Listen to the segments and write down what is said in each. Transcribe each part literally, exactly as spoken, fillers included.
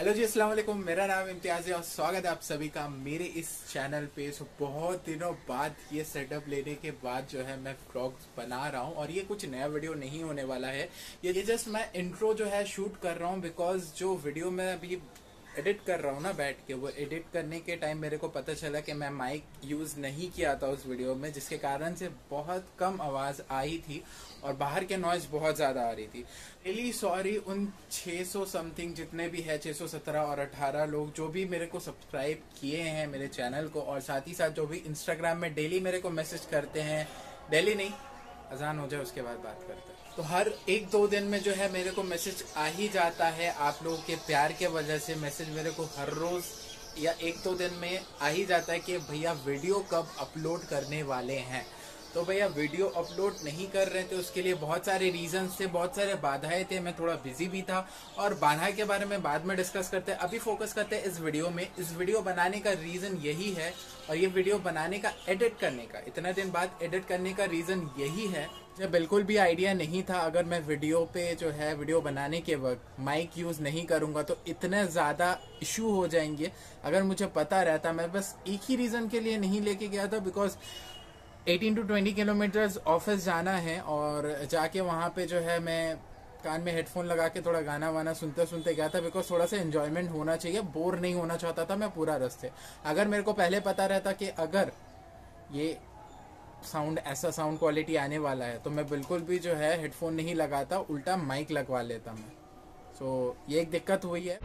Hello जी, अस्सलाम वालेकुम। मेरा नाम इम्तियाज है और स्वागत है आप सभी का मेरे इस चैनल पे। सो बहुत दिनों बाद ये सेटअप लेने के बाद जो है मैं व्लॉग्स बना रहा हूँ और ये कुछ नया वीडियो नहीं होने वाला है। ये जस्ट मैं इंट्रो जो है शूट कर रहा हूँ, बिकॉज जो वीडियो मैं अभी एडिट कर रहा हूँ ना बैठ के, वो एडिट करने के टाइम मेरे को पता चला कि मैं माइक यूज नहीं किया था उस वीडियो में, जिसके कारण से बहुत कम आवाज आई थी और बाहर के नॉइज बहुत ज्यादा आ रही थी। रियली सॉरी उन छह सौ समथिंग जितने भी है, छह सौ सत्रह और अठारह लोग जो भी मेरे को सब्सक्राइब किए हैं मेरे चैनल को, और साथ ही साथ जो भी इंस्टाग्राम में डेली मेरे को मैसेज करते हैं, डेली नहीं, अजान हो जाए उसके बाद बात करते हैं, तो हर एक दो दिन में जो है मेरे को मैसेज आ ही जाता है। आप लोगों के प्यार के वजह से मैसेज मेरे को हर रोज या एक दो दिन में आ ही जाता है कि भैया वीडियो कब अपलोड करने वाले हैं। तो भैया वीडियो अपलोड नहीं कर रहे थे, उसके लिए बहुत सारे रीजन थे, बहुत सारे बाधाएं थे, मैं थोड़ा बिजी भी था और बाधा के बारे में बाद में डिस्कस करते हैं। अभी फोकस करते हैं इस वीडियो में। इस वीडियो बनाने का रीजन यही है, और ये वीडियो बनाने का, एडिट करने का, इतना दिन बाद एडिट करने का रीजन यही है। मुझे बिल्कुल भी आइडिया नहीं था अगर मैं वीडियो पे जो है वीडियो बनाने के वक्त माइक यूज नहीं करूंगा तो इतने ज्यादा इशू हो जाएंगे। अगर मुझे पता रहता, मैं बस एक ही रीजन के लिए नहीं लेके गया था, बिकॉज अठारह टू बीस किलोमीटर्स ऑफिस जाना है और जाके वहाँ पे जो है मैं कान में हेडफोन लगा के थोड़ा गाना वाना सुनते सुनते गया था, बिकॉज थोड़ा सा एंजॉयमेंट होना चाहिए, बोर नहीं होना चाहता था मैं पूरा रास्ते। अगर मेरे को पहले पता रहता कि अगर ये साउंड ऐसा साउंड क्वालिटी आने वाला है तो मैं बिल्कुल भी जो है हेडफोन नहीं लगाता, उल्टा माइक लगवा लेता मैं। सो so, ये एक दिक्कत हुई है।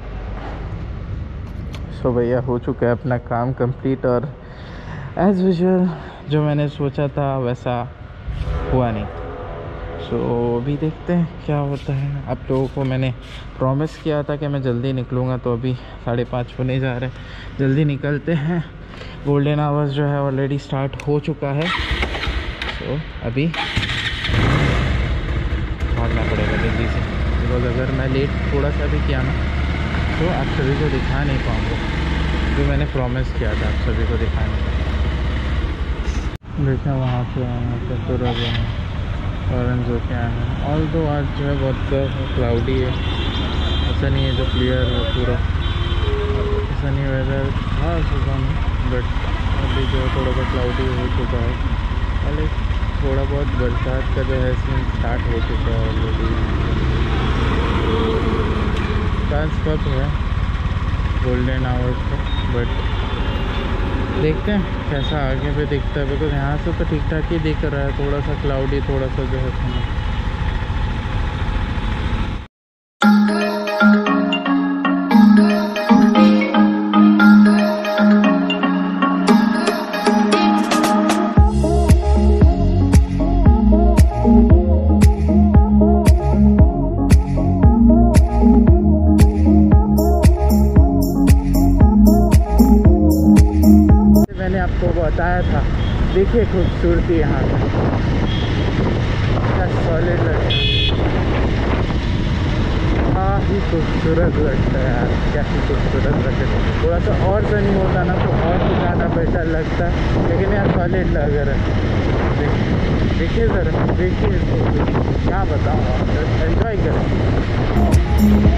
सो so, भैया हो चुका है अपना काम कंप्लीट, और एज यूजुअल जो मैंने सोचा था वैसा हुआ नहीं। सो so, अभी देखते हैं क्या होता है। आप लोगों को मैंने प्रॉमिस किया था कि मैं जल्दी निकलूँगा, तो अभी साढ़े पाँच होने जा रहे हैं, जल्दी निकलते हैं। गोल्डन आवर्स जो है ऑलरेडी स्टार्ट हो चुका है, तो अभी भागना पड़ेगा जल्दी से, बिकॉज अगर मैं लेट थोड़ा सा भी किया ना तो आप सभी को दिखा नहीं पाऊँगा जो मैंने प्रॉमिस किया था आप सभी को दिखाने का। देखा वहाँ पे वहाँ पे पूरा जो है ऑरेंज हो के आया है। ऑल दो आज जो है बहुत क्लाउडी है, ऐसा नहीं है जो क्लियर है पूरा, ऐसा नहीं वेदर था सुबह में, बट अभी जो है थोड़ा सा क्लाउडी हो चुका है। पहले थोड़ा बहुत बरसात का जो है सीन स्टार्ट हो चुका है ऑलरेडी। चांस कब है गोल्डन आवर्स का, बट देखते हैं कैसा आगे पे दिखता है, बिकॉज यहाँ से तो ठीक ठाक ही दिख रहा है, थोड़ा सा क्लाउडी, थोड़ा सा जो है आपको बताया था। देखिए खूबसूरती यहाँ का, क्या सॉलिड लगता है, काफ़ी खूबसूरत लगता है यार, क्या ही खूबसूरत लगता है। थोड़ा सा और सनी होता ना तो और भी ज़्यादा बेटर लगता, लेकिन यार सॉलिड लग रहा है। देखिए ज़रा, देखिए क्या बताऊँ, आप एंजॉय करें।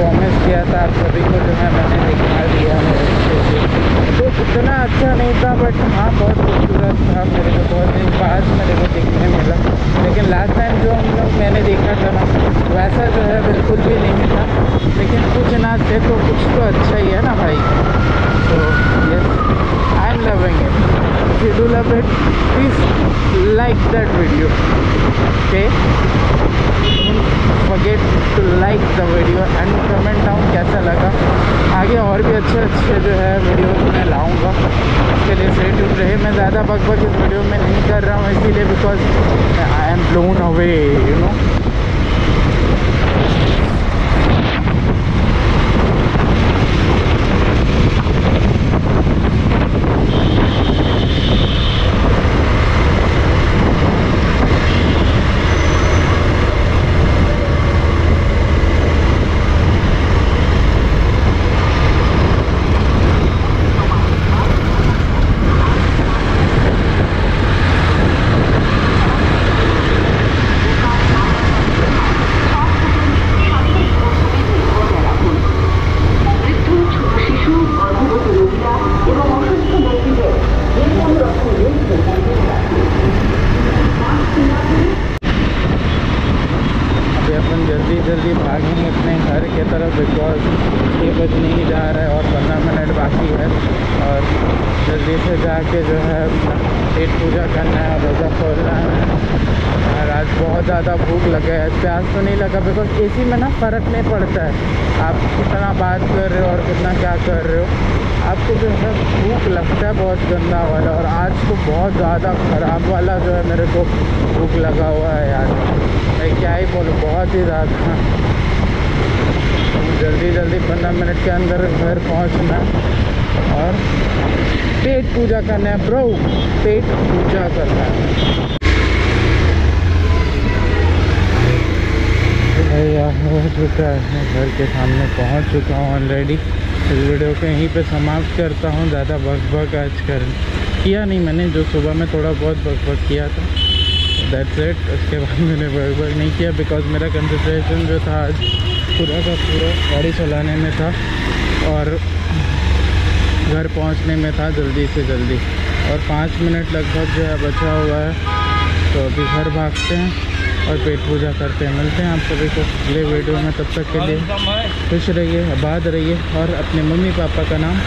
प्रॉमिस किया था आप सभी को जो है मैंने दिखा दिया है। तो इतना अच्छा नहीं था बट हाँ बहुत खूबसूरत था, मेरे को बहुत दिन बाद मेरे को देखने मिला। लेकिन लास्ट टाइम जो हम लोग मैंने देखा था ना वैसा जो है बिल्कुल भी नहीं था, लेकिन कुछ ना थे तो कुछ तो अच्छा ही है ना भाई। तो yes, I am loving it. If you do love it please like that video, okay. forget to like the video and comment down कैसा लगा। आगे और भी अच्छे अच्छे जो है वीडियो मैं लाऊंगा, उसके लिए स्टे ट्यून रहे। मैं ज़्यादा बकबक इस वीडियो में नहीं कर रहा हूँ इसीलिए because I am blown away you know. जल्दी जल्दी भागेंगे अपने घर के तरफ बिकॉज ये बजने ही जा रहा है और पंद्रह मिनट बाकी है। और जल्दी से जाके जो है पेट पूजा करना है, रोज़ा खोलना है। और आज बहुत ज़्यादा भूख लगा है, प्यास तो नहीं लगा बिकॉज एसी में ना फ़र्क नहीं पड़ता है आप कितना बात कर रहे हो और कितना क्या कर रहे हो, आपको जो है भूख लगता है बहुत गंदा वाला। और आज तो बहुत ज़्यादा ख़राब वाला जो है मेरे को भूख लगा हुआ है यार, मैं क्या ही बोलूँ, बहुत ही ज़्यादा। जल्दी जल्दी पंद्रह मिनट के अंदर घर पहुंचना और पेट पूजा करना है ब्रो, पेट पूजा करना है। भैया हो चुका है, घर के सामने पहुंच चुका हूँ ऑलरेडी। इस वीडियो को यहीं पे समाप्त करता हूँ। ज़्यादा बक आज कर किया नहीं मैंने, जो सुबह में थोड़ा बहुत बक किया था दैट्स इट। उसके बाद मैंने बक नहीं किया बिकॉज मेरा कंसंट्रेशन जो था आज पूरा का पूरा गाड़ी चलाने में था और घर पहुंचने में था जल्दी से जल्दी। और पाँच मिनट लगभग जो है बचा हुआ है, तो अभी घर भागते हैं और पेट पूजा करते हैं। मिलते हैं आप सभी को अगले वीडियो में, तब तक के लिए खुश रहिए, आबाद रहिए और अपने मम्मी पापा का नाम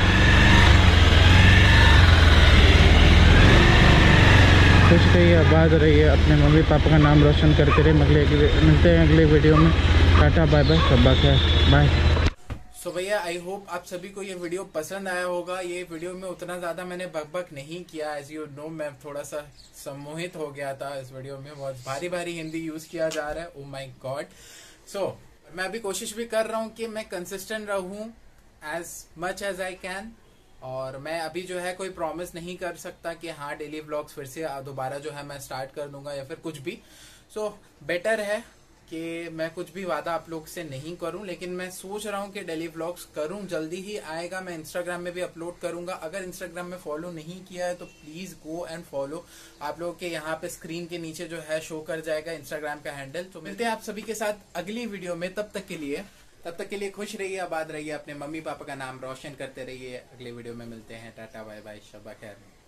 खुश रहिए, आबाद रहिए, अपने मम्मी पापा का नाम रोशन करते रहिए। अगले मिलते हैं अगले वीडियो में। टाटा बाय बाय, शब्बा खैर, बाय। सो so, भैया आई होप आप सभी को ये वीडियो पसंद आया होगा। ये वीडियो में उतना ज्यादा मैंने बकबक नहीं किया, एज यू नो मैं थोड़ा सा सम्मोहित हो गया था इस वीडियो में, बहुत भारी भारी हिंदी यूज किया जा रहा है, ओ माय गॉड। सो मैं अभी कोशिश भी कर रहा हूँ कि मैं कंसिस्टेंट रहूँ as much as I can. और मैं अभी जो है कोई प्रॉमिस नहीं कर सकता कि हाँ डेली व्लॉग्स फिर से दोबारा जो है मैं स्टार्ट कर दूंगा या फिर कुछ भी। सो so, बेटर है कि मैं कुछ भी वादा आप लोग से नहीं करूं, लेकिन मैं सोच रहा हूं कि डेली व्लॉग्स करूं, जल्दी ही आएगा। मैं इंस्टाग्राम में भी अपलोड करूंगा। अगर इंस्टाग्राम में फॉलो नहीं किया है तो प्लीज गो एंड फॉलो। आप लोगों के यहाँ पे स्क्रीन के नीचे जो है शो कर जाएगा इंस्टाग्राम का हैंडल। तो मिलते हैं आप सभी के साथ अगली वीडियो में, तब तक के लिए तब तक के लिए खुश रहिए, आबाद रहिए, अपने मम्मी पापा का नाम रोशन करते रहिए। अगले वीडियो में मिलते हैं, टाटा बाय बाय, शब्बा खैर।